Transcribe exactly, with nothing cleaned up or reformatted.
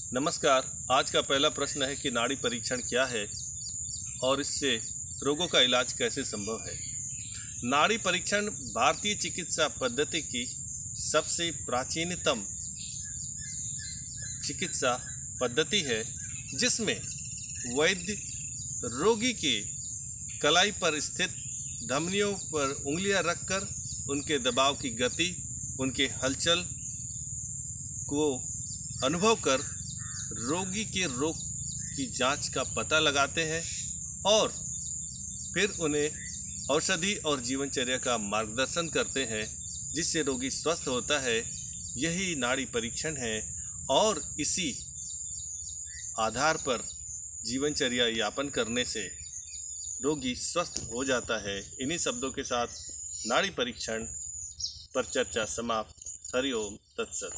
नमस्कार। आज का पहला प्रश्न है कि नाड़ी परीक्षण क्या है और इससे रोगों का इलाज कैसे संभव है। नाड़ी परीक्षण भारतीय चिकित्सा पद्धति की सबसे प्राचीनतम चिकित्सा पद्धति है, जिसमें वैद्य रोगी के कलाई पर स्थित धमनियों पर उंगलियां रखकर उनके दबाव की गति, उनके हलचल को अनुभव कर रोगी के रोग की जांच का पता लगाते हैं और फिर उन्हें औषधि और जीवनचर्या का मार्गदर्शन करते हैं, जिससे रोगी स्वस्थ होता है। यही नाड़ी परीक्षण है और इसी आधार पर जीवनचर्या यापन करने से रोगी स्वस्थ हो जाता है। इन्हीं शब्दों के साथ नाड़ी परीक्षण पर चर्चा समाप्त। हरि ओम तत्सत।